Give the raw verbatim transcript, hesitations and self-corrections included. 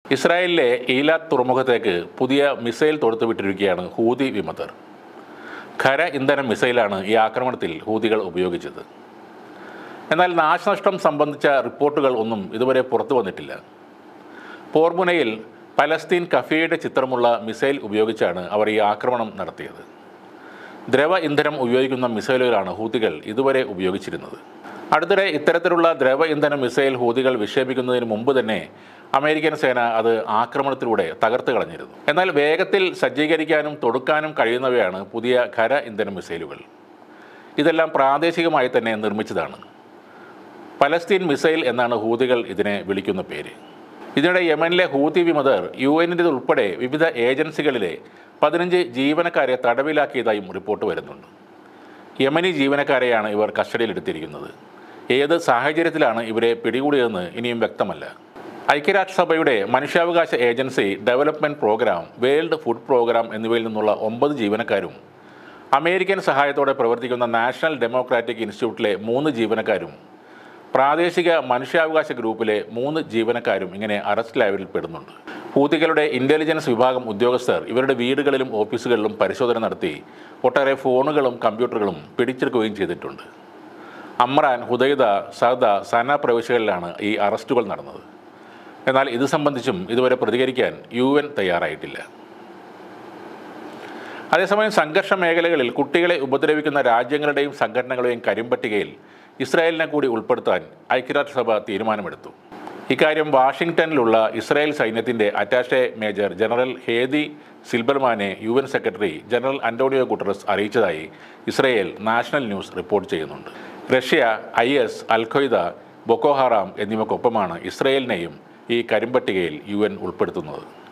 ഇസ്രായേലിലെ ഈലാത്ത് തുറമുഖത്തേക്ക് പുതിയ missile തൊടുത്തുവിട്ടിരിക്കുകയാണ് Houthi വിമതർ. ഖര ഇന്ധന മിസൈലാണ് ഈ ആക്രമണത്തിൽ ഹൂതികൾ ഉപയോഗിച്ചത്. എന്നാൽ നാശനഷ്ടം സംബന്ധിച്ച റിപ്പോർട്ടുകൾ ഒന്നും ഇതുവരെ പുറത്തു വന്നിട്ടില്ല. പോർമുനയിൽ പലസ്തീൻ കഫേയുടെ ചിത്രമുള്ള മിസൈൽ ഉപയോഗിച്ചാണ് അവർ ഈ ആക്രമണം നടത്തിയത്. ദ്രവ ഇന്ധനം ഉപയോഗിക്കുന്ന മിസൈലുകളാണ് ഹൂതികൾ ഇതുവരെ ഉപയോഗിച്ചിരുന്നത്. അടുത്തിടെ ഇത്തരത്തിലുള്ള ദ്രവ ഇന്ധന മിസൈൽ ഹൂതികൾ വിക്ഷേപിക്കുന്നതിന് മുമ്പ് തന്നെ അമേരിക്കൻ സേന അത് ആക്രമണത്തിലൂടെ തകർത്ത് കളഞ്ഞിരുന്നു. എന്നാൽ വേഗത്തിൽ സജ്ജീകരിക്കാനും തൊടുക്കാനും കഴിയുന്നവയാണ് പുതിയ ഖര ഇന്ധന മിസൈലുകൾ. ഇതെല്ലാം പ്രാദേശികമായി തന്നെ നിർമ്മിച്ചതാണ്. പലസ്തീൻ മിസൈൽ എന്നാണ് ഹൂതികൾ ഇതിനെ വിളിക്കുന്ന പേര്. ഇതിനിടെ യമനിലെ ഹൂതി വിമതർ യു എന്നിൻ്റെ ഉൾപ്പെടെ വിവിധ ഏജൻസികളിലെ പതിനഞ്ച് ജീവനക്കാരെ തടവിലാക്കിയതായും റിപ്പോർട്ട് വരുന്നുണ്ട്. യമനി ജീവനക്കാരെയാണ് ഇവർ കസ്റ്റഡിയിലെടുത്തിരിക്കുന്നത്. ഏത് സാഹചര്യത്തിലാണ് ഇവരെ പിടികൂടിയതെന്ന് ഇനിയും വ്യക്തമല്ല. ഐക്യരാഷ്ട്രസഭയുടെ മനുഷ്യാവകാശ agency, development programme, world food programme എന്നിവയിൽ നിന്നുള്ള ഒമ്പത് ജീവനക്കാരും അമേരിക്കൻ സഹായത്തോടെ പ്രവർത്തിക്കുന്ന നാഷണൽ ഡെമോക്രാറ്റിക് ഇൻസ്റ്റിറ്റ്യൂട്ടിലെ മൂന്ന് ജീവനക്കാരും പ്രാദേശിക മനുഷ്യാവകാശ ഗ്രൂപ്പിലെ മൂന്ന് ജീവനക്കാരും ഇങ്ങനെ അറസ്റ്റിലായവരിൽ പെടുന്നുണ്ട്. ഹൂതികളുടെ ഇൻ്റലിജൻസ് വിഭാഗം ഉദ്യോഗസ്ഥർ ഇവരുടെ വീടുകളിലും ഓഫീസുകളിലും പരിശോധന നടത്തി ഒട്ടേറെ ഫോണുകളും കമ്പ്യൂട്ടറുകളും പിടിച്ചെടുക്കുകയും ചെയ്തിട്ടുണ്ട്. അമ്രാൻ, ഹുദൈദ, സഅദ, സന പ്രവിശ്യകളിലാണ് ഈ അറസ്റ്റുകൾ നടന്നത്. എന്നാൽ ഇത് സംബന്ധിച്ചും ഇതുവരെ പ്രതികരിക്കാൻ യു എൻ തയ്യാറായിട്ടില്ല. അതേസമയം സംഘർഷ മേഖലകളിൽ കുട്ടികളെ ഉപദ്രവിക്കുന്ന രാജ്യങ്ങളുടെയും സംഘടനകളുടെയും കരിമ്പട്ടികയിൽ ഇസ്രായേലിനെ കൂടി ഉൾപ്പെടുത്താൻ ഐക്യരാഷ്ട്രസഭ തീരുമാനമെടുത്തു. ഇക്കാര്യം വാഷിംഗ്ടണിലുള്ള ഇസ്രായേൽ സൈന്യത്തിൻ്റെ അറ്റാഷെ മേജർ ജനറൽ ഹേദി സിൽബർമാനെ U N secretary general Antonio Guterres അറിയിച്ചതായി ഇസ്രായേൽ നാഷണൽ ന്യൂസ് റിപ്പോർട്ട് ചെയ്യുന്നുണ്ട്. Russia, I S, al Qaeda, Boko Haram എന്നിവയ്ക്കൊപ്പമാണ് ഇസ്രായേലിനെയും ഈ കരിമ്പട്ടികയിൽ യു എൻ ഉൾപ്പെടുത്തുന്നത്.